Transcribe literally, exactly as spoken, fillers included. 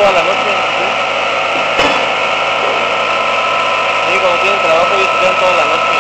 toda la noche. Sí, sí, como tienen trabajo ellos estudian toda la noche.